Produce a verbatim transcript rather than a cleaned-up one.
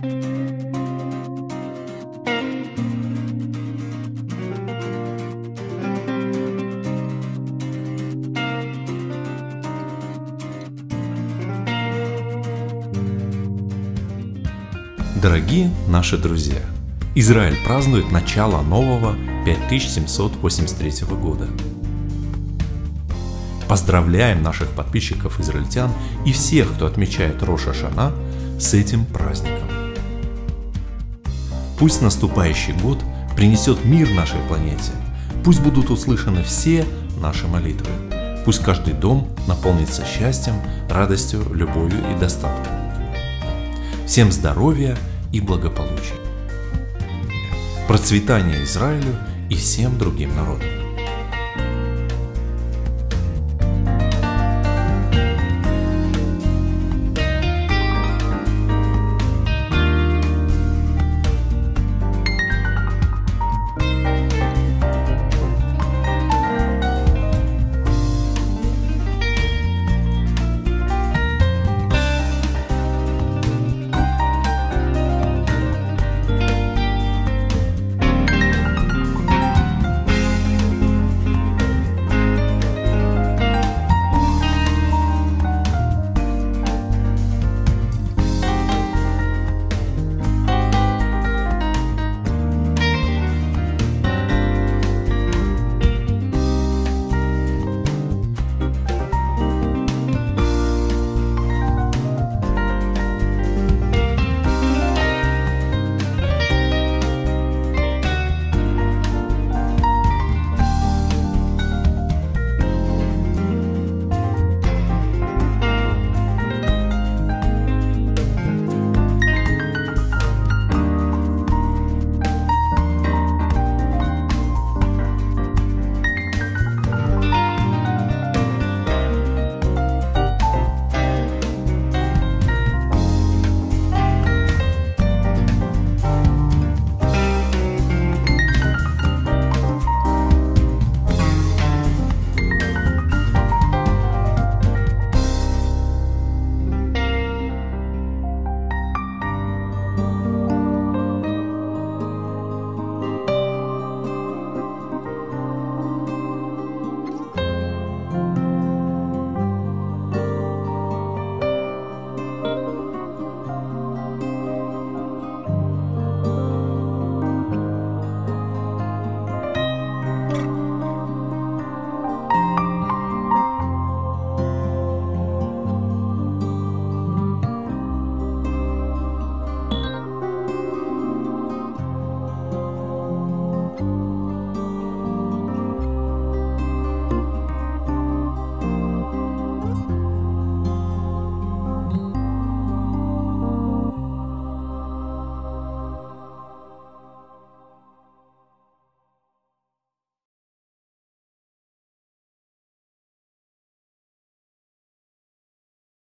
Дорогие наши друзья, Израиль празднует начало нового пять тысяч семьсот восемьдесят третьего года. Поздравляем наших подписчиков-израильтян и всех, кто отмечает Рош ха-Шана, с этим праздником. Пусть наступающий год принесет мир нашей планете, пусть будут услышаны все наши молитвы, пусть каждый дом наполнится счастьем, радостью, любовью и достатком. Всем здоровья и благополучия, процветания Израилю и всем другим народам.